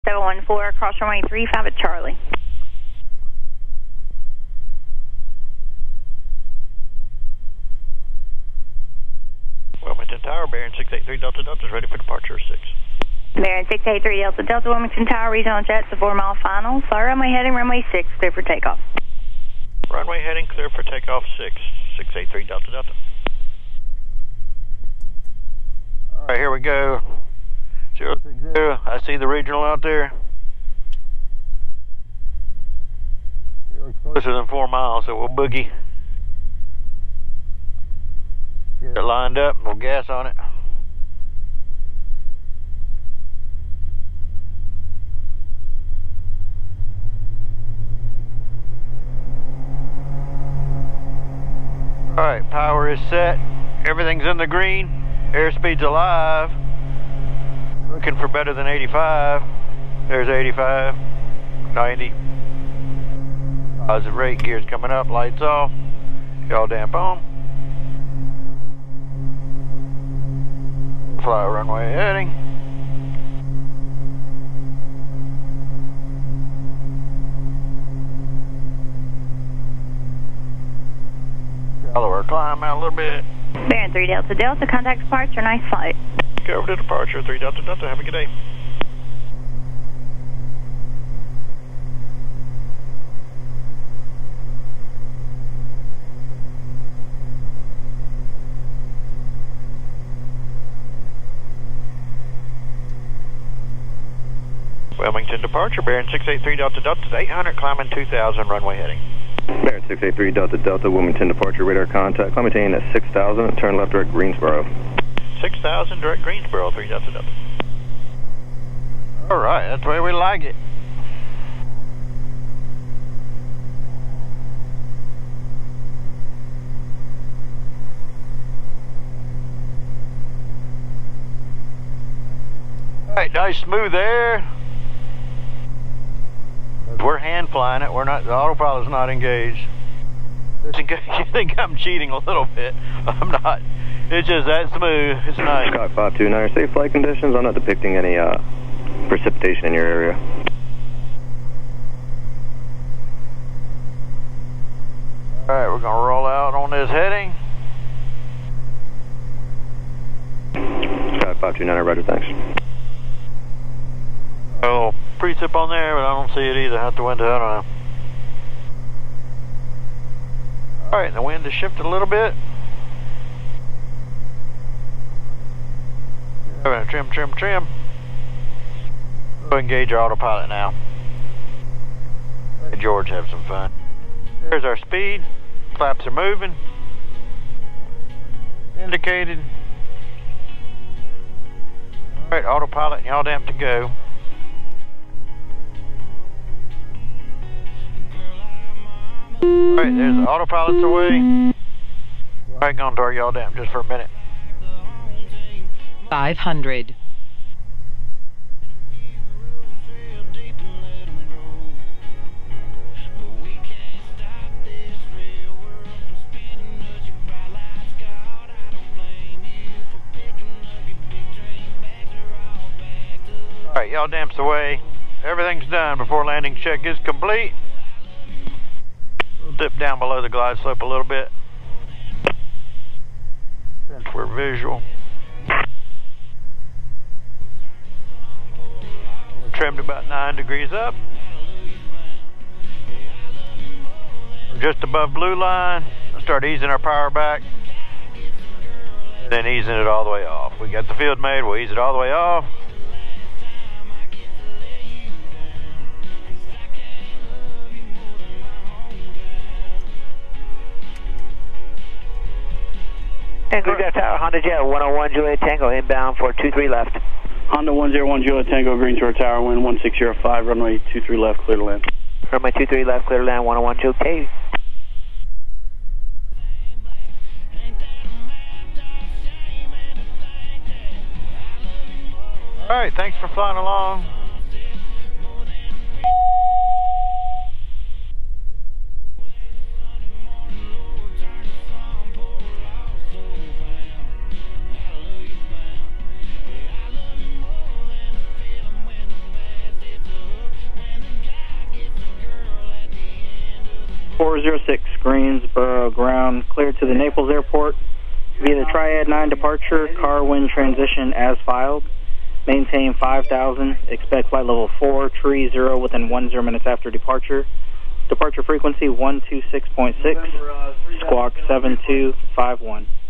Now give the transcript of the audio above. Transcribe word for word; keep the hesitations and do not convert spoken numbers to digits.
seven one four, cross runway three five at Charlie. Wilmington Tower, bearing six eight three Delta Delta is ready for departure six. Bearing six eight three Delta Delta, Wilmington Tower, regional jets, a four mile final. Fly runway heading runway six, clear for takeoff. Runway heading clear for takeoff six, six eight three Delta Delta. All right, here we go. zero six zero, I see the regional out there. You're closer than four miles, so we'll boogie. Get it lined up, we'll gas on it. Alright, power is set. Everything's in the green. Airspeed's alive. Looking for better than eighty-five. There's eighty-five. ninety. Positive rate, gears coming up, lights off. Yaw damp on. Fly runway heading. Shallower climb out a little bit. Bearing three Delta Delta, contact departure, nice flight. Go over to departure, three Delta Delta, have a good day. Wilmington departure, bearing six eight three Delta Delta, eight hundred, climbing two thousand, runway heading. Bearing six eight three Delta Delta, Wilmington departure, radar contact, climb maintain at six thousand, and turn left direct Greensboro. six thousand, direct Greensboro, three Delta Delta. All right, that's the way we like it. All right, nice smooth air. We're hand flying it. We're not. The autopilot's not engaged. Just in case you think I'm cheating a little bit, I'm not. It's just that smooth. It's nice. Sky five two nine, safe flight conditions. I'm not depicting any uh, precipitation in your area. All right, we're gonna roll out on this heading. Sky five two nine, Roger. Thanks. Oh, precip on there, but I don't see it either. Out the window, I don't know. All right, the wind has shifted a little bit. Having a trim, trim, trim. We'll engage our autopilot now. Let George have some fun. There's our speed. Flaps are moving. Indicated. All right, autopilot and yaw damp to go. Alright, there's the autopilot's away. Hang on to our yaw damp just for a minute. five hundred. Alright, yaw damp's away. Everything's done before landing check is complete. We'll dip down below the glide slope a little bit since we're visual. We're trimmed about nine degrees up. We're just above blue line. We'll start easing our power back, and then easing it all the way off. We got the field made, we'll ease it all the way off. And Green Tower, Honda Jet, one oh one Juliet Tango, inbound for two three left. Honda one oh one Juliet Tango, Green Tower Tower, wind one six zero five, runway two three left, clear to land. Runway two three left, clear to land, one oh one Juliet. All right, thanks for flying along. four zero six, Greensboro ground, cleared to the Naples Airport via the Triad nine departure, car wind transition as filed. Maintain five thousand, expect flight level four, tree zero within one zero minutes after departure. Departure frequency one two six point six, squawk seven two five one.